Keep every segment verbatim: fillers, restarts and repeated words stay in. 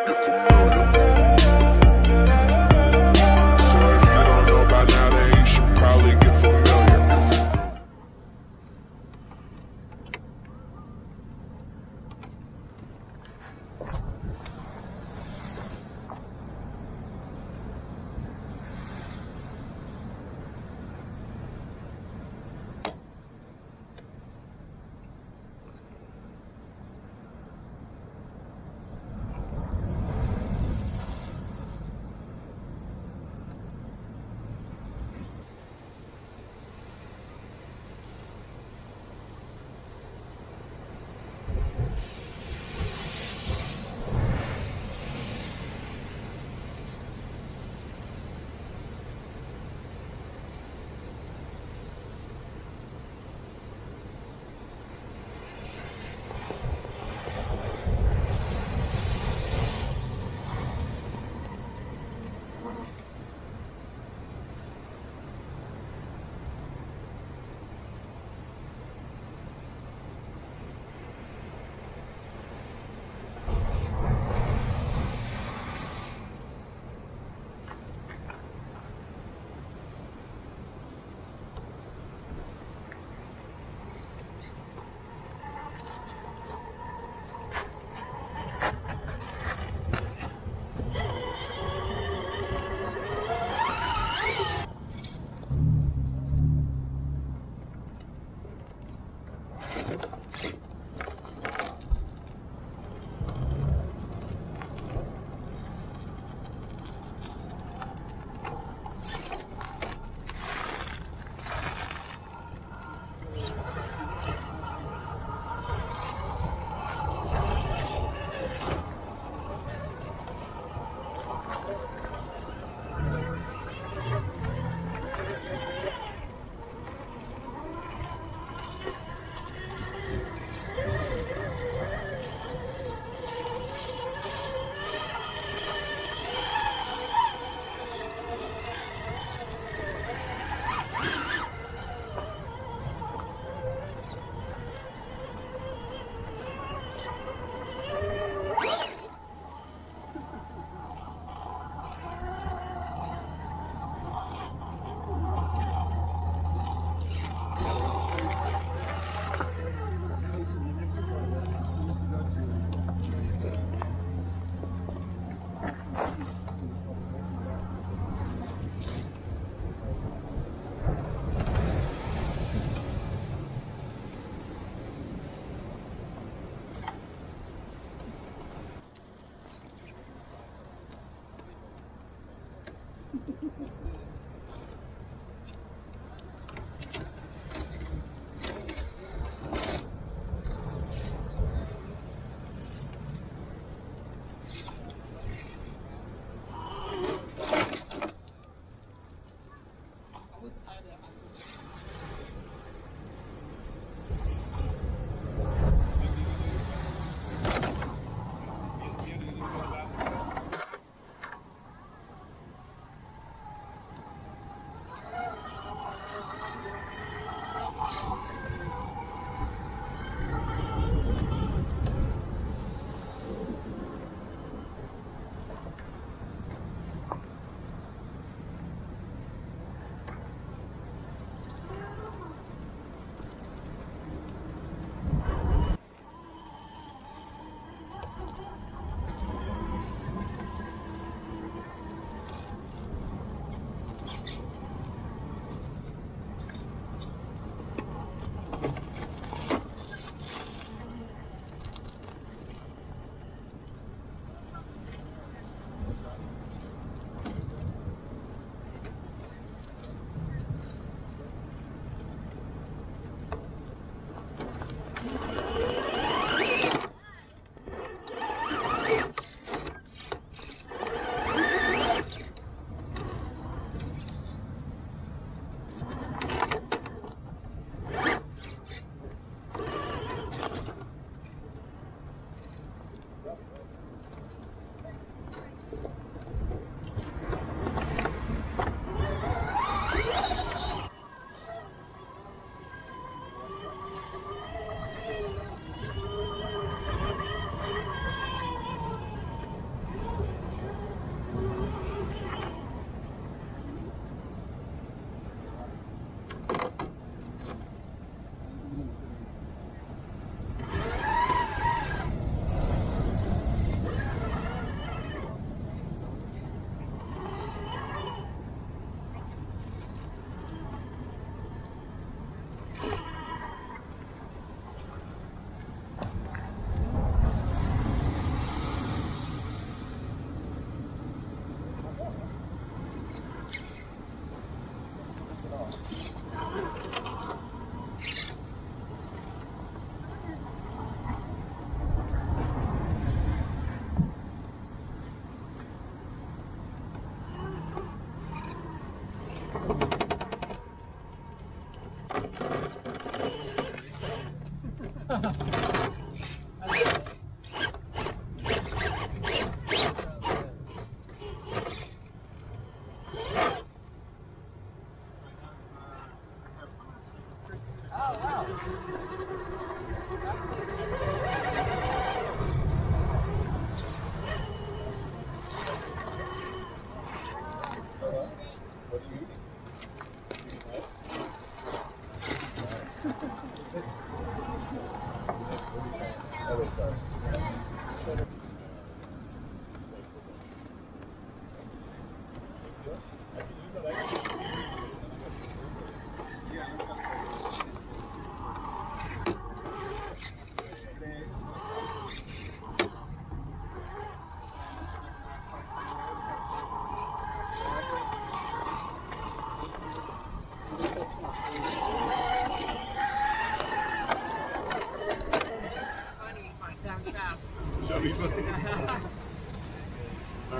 get familiar. So if you don't know by now, then you should probably get familiar.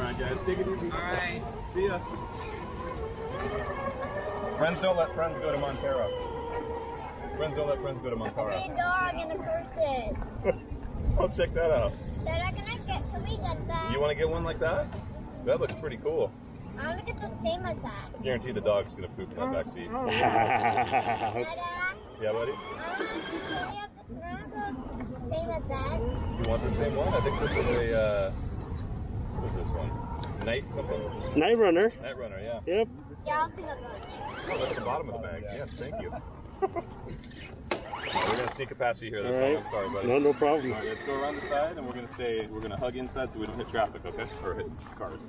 Alright guys, take it easy. Alright. See ya. Friends don't let friends go to Montero. Friends don't let friends go to Montero. A dog and a person. I'll check that out. Dad, can I get, can we get that? You want to get one like that? That looks pretty cool. I want to get the same as that. I guarantee the dog's gonna poop in that back seat. Dada, Yeah, buddy? I want to have the, can I have the same as that? You want the same one? I think this is a, uh, what is this one? Night something? Knightrunner. Knightrunner, yeah. Yep. Yeah, I'll think about it. Oh, that's the bottom of the bag. Yes, thank you. We're gonna sneak a past you here. That's all. All right. I'm sorry, buddy. No, no problem. All right, let's go around the side, and we're gonna stay. We're gonna hug inside so we don't hit traffic, okay? Or hit cars.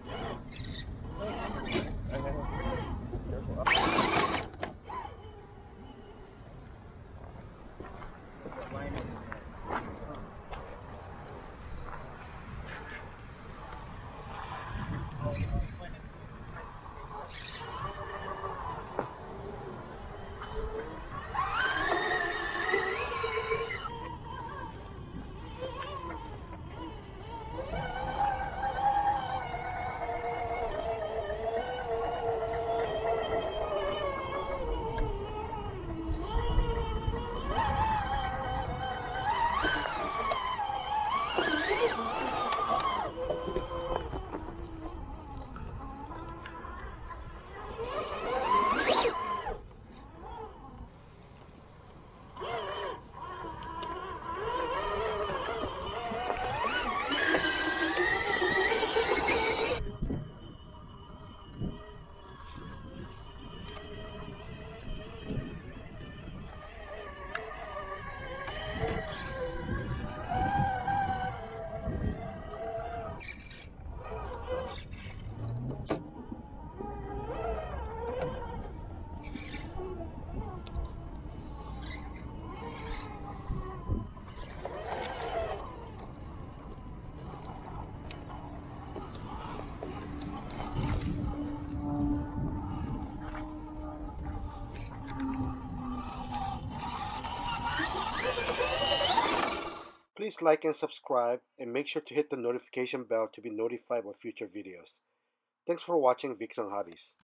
Please like and subscribe, and make sure to hit the notification bell to be notified of future videos. Thanks for watching Vics on Hobbies.